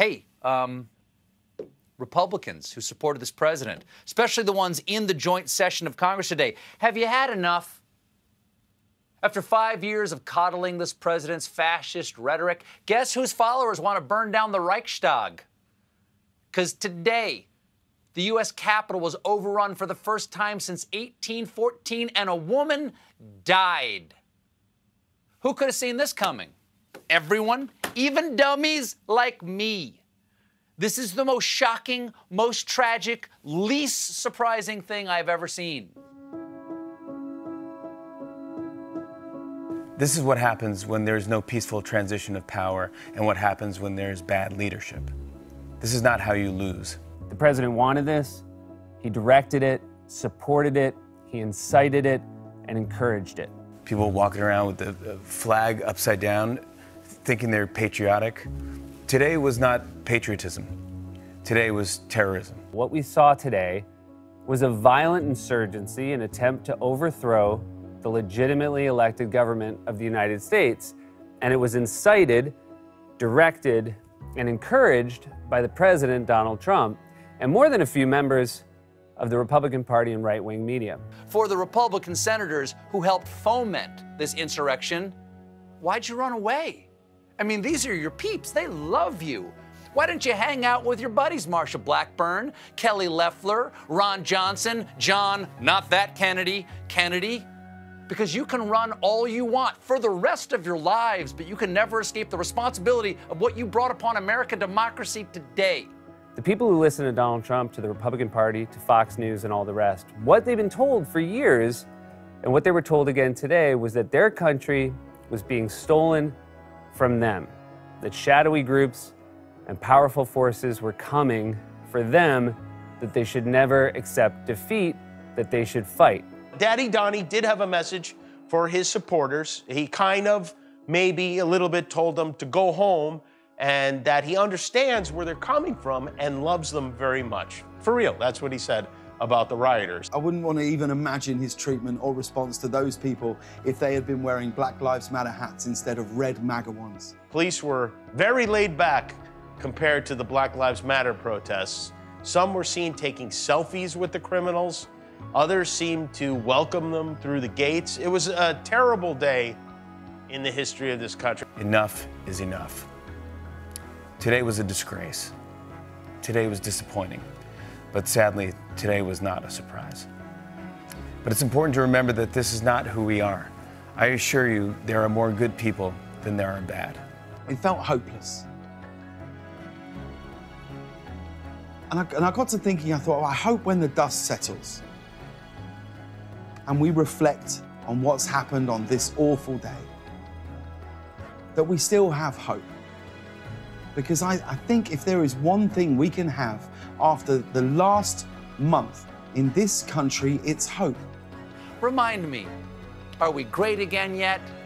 hey, Republicans who supported this president, especially the ones in the joint session of Congress today, have you had enough? After 5 years of coddling this president's fascist rhetoric, guess whose followers want to burn down the Reichstag? Because today, the U.S. Capitol was overrun for the first time since 1814, and a woman died. Who could have seen this coming? Everyone, even dummies like me. This is the most shocking, most tragic, least surprising thing I've ever seen. This is what happens when there's no peaceful transition of power and what happens when there's bad leadership. This is not how you lose. The president wanted this. He directed it, supported it, he incited it, and encouraged it. People walking around with the flag upside down, thinking they're patriotic. Today was not patriotism. Today was terrorism. What we saw today was a violent insurgency, an attempt to overthrow the legitimately elected government of the United States, and it was incited, directed, and encouraged by the president, Donald Trump, and more than a few members of the Republican Party and right-wing media. For the Republican senators who helped foment this insurrection, why'd you run away? I mean, these are your peeps. They love you. Why didn't you hang out with your buddies, Marsha Blackburn, Kelly Loeffler, Ron Johnson, John, not that Kennedy, Kennedy? Because you can run all you want for the rest of your lives, but you can never escape the responsibility of what you brought upon American democracy today. The people who listen to Donald Trump, to the Republican Party, to Fox News, and all the rest, what they've been told for years, and what they were told again today, was that their country was being stolen from them, that shadowy groups and powerful forces were coming for them, that they should never accept defeat, that they should fight. Daddy Donnie did have a message for his supporters. He kind of maybe a little bit told them to go home and that he understands where they're coming from and loves them very much. For real, that's what he said about the rioters. I wouldn't want to even imagine his treatment or response to those people if they had been wearing Black Lives Matter hats instead of red MAGA ones. Police were very laid back compared to the Black Lives Matter protests. Some were seen taking selfies with the criminals. Others seemed to welcome them through the gates. It was a terrible day in the history of this country. Enough is enough. Today was a disgrace. Today was disappointing. But sadly, today was not a surprise. But it's important to remember that this is not who we are. I assure you, there are more good people than there are bad. It felt hopeless. And I got to thinking, I thought, well, I hope when the dust settles and we reflect on what's happened on this awful day, that we still have hope. Because I think if there is one thing we can have after the last month in this country, it's hope. Remind me, are we great again yet?